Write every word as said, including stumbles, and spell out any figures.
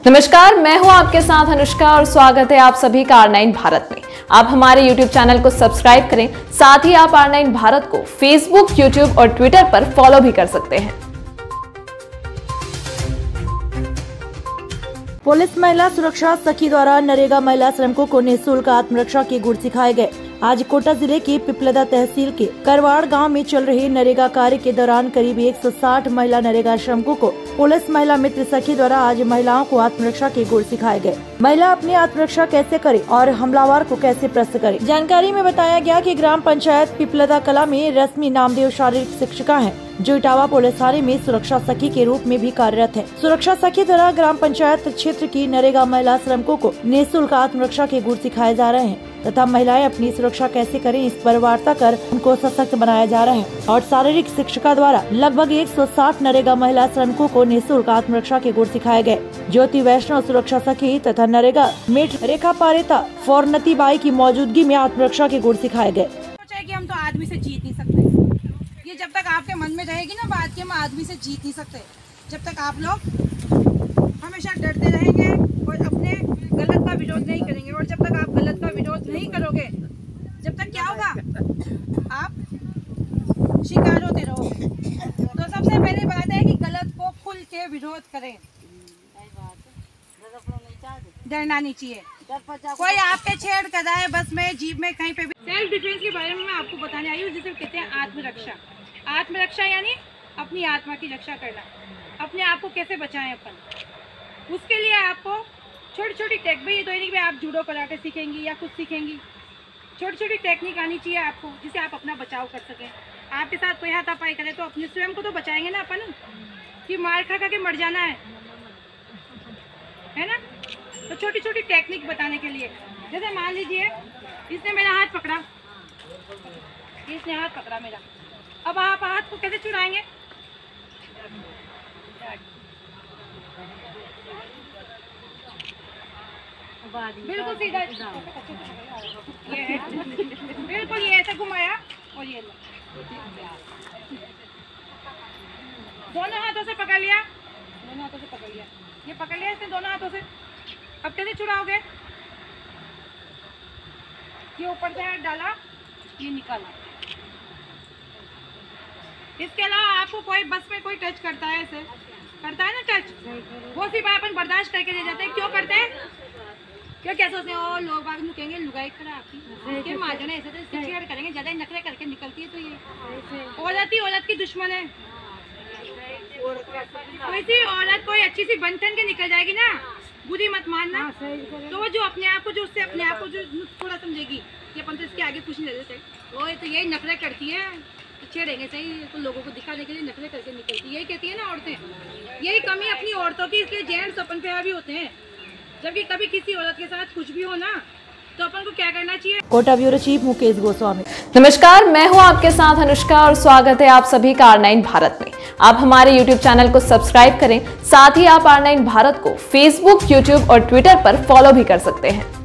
नमस्कार, मैं हूं आपके साथ अनुष्का और स्वागत है आप सभी का आर नाइन भारत में। आप हमारे यूट्यूब चैनल को सब्सक्राइब करें, साथ ही आप आर नाइन भारत को फेसबुक, यूट्यूब और ट्विटर पर फॉलो भी कर सकते हैं। पुलिस महिला सुरक्षा सखी द्वारा नरेगा महिला श्रमिकों को निःशुल्क आत्मरक्षा के गुर सिखाए गए। आज कोटा जिले के पिपलदा तहसील के करवाड़ गांव में चल रहे नरेगा कार्य के दौरान करीब एक सौ साठ महिला नरेगा श्रमिकों को पुलिस महिला मित्र सखी द्वारा आज महिलाओं को आत्मरक्षा के गुर सिखाए गए। महिला अपनी आत्मरक्षा कैसे करे और हमलावर को कैसे प्रस्त करे। जानकारी में बताया गया कि ग्राम पंचायत पिपलदा कला में रश्मि नामदेव शारीरिक शिक्षिका है, जो इटावा पुलिस थाने में सुरक्षा सखी के रूप में भी कार्यरत है। सुरक्षा सखी द्वारा ग्राम पंचायत क्षेत्र की नरेगा महिला श्रमिकों को निःशुल्क आत्मरक्षा के गुर सिखाए जा रहे हैं तथा महिलाएं अपनी सुरक्षा कैसे करें इस पर वार्ता कर उनको सशक्त बनाया जा रहा है। और शारीरिक शिक्षिका द्वारा लगभग एक सौ साठ नरेगा महिला श्रमिकों को निःशुल्क आत्मरक्षा के गुर सिखाए गए। ज्योति वैष्णव सुरक्षा सखी तथा नरेगा मिट रेखा पारेता फौरनती बाई की मौजूदगी में आत्मरक्षा के गुर सिखाए गए। कि हम तो आदमी से जीत नहीं सकते, ये जब तक आपके मन में रहेगी ना बात कि हम आदमी से जीत नहीं सकते, जब तक आप लोग हमेशा डरते रहेंगे और अपने गलत का विरोध नहीं करेंगे। और जब तक आप गलत का विरोध नहीं करोगे, जब तक क्या होगा, आप शिकार होते रहोगे। तो सबसे पहले बात है कि गलत को खुल के विरोध करें, डरना नहीं चाहिए। कोई आपके छेड़ कर रहा है बस में जीप में कहीं पे भी। सेल्फ डिफेंस के बारे में मैं आपको बताने आई हूँ, जिसे कहते हैं आत्मरक्षा। आत्मरक्षा यानी अपनी आत्मा की रक्षा करना, अपने आप को कैसे बचाएं अपन। उसके लिए आपको छोटी छोटी टेक भी, ये तो नहीं कि आप जूडो कराटे सीखेंगी या कुछ सीखेंगी, छोटी छोटी टेक्निक आनी चाहिए आपको, जिससे आप अपना बचाव कर सकें। आपके साथ कोई हाथापाई करे तो अपने स्वयं को तो बचाएंगे ना अपन, कि मार खा खा के मर जाना है, है ना। तो छोटी छोटी टेक्निक बताने के लिए, जैसे मान लीजिए इसने मेरा हाथ पकड़ा, इसने हाथ पकड़ा मेरा, अब आप हाथ को कैसे छुड़ाएंगे? बिल्कुल सीधा, ये है बिल्कुल, ये ऐसे घुमाया और ये दोनों हाथों से पकड़ लिया, दोनों हाथों से पकड़ लिया, ये पकड़ लिया इसने दोनों हाथों से। अब कैसे छुड़ाओगे? ये ऊपर से हाथ डाला, ये निकाला। इसके अलावा आपको कोई बस में कोई टच करता है, ऐसे करता है ना टच, वो सिर्फ अपन बर्दाश्त करके ले जाते हैं। क्यों करते हैं? क्यों क्या सोचते हैं? और लोग बाग कहेंगे लुगाई खड़ा आपकी मार जाना, ऐसे तो छेड़ करेंगे, ज्यादा नखरे करके निकलती है तो ये औरत ही औरत की दुश्मन है। कोई सी औरत कोई अच्छी सी बन ठन के निकल जाएगी ना, बुरी मत मानना। तो वो जो अपने आप को जो उससे अपने आप को जो थोड़ा समझेगी कि अपन तो इसके आगे कुछ नहीं देते, वो तो यही नखरे करती है, छेड़ेंगे सही तो लोगों को दिखाने के लिए नखरे करके निकलती है। यही कहती है ना औरतें, यही कमी अपनी औरतों की, इसलिए जेंट्स अपन पे भी होते हैं। जबकि कभी किसी औरत के साथ कुछ भी हो ना, तो अपन को क्या करना चाहिए। Kota bureau chief Mukesh Goswami. नमस्कार, मैं हूं आपके साथ अनुष्का और स्वागत है आप सभी का आर नाइन भारत में। आप हमारे यूट्यूब चैनल को सब्सक्राइब करें, साथ ही आप आर नाइन भारत को फेसबुक, यूट्यूब और ट्विटर पर फॉलो भी कर सकते हैं।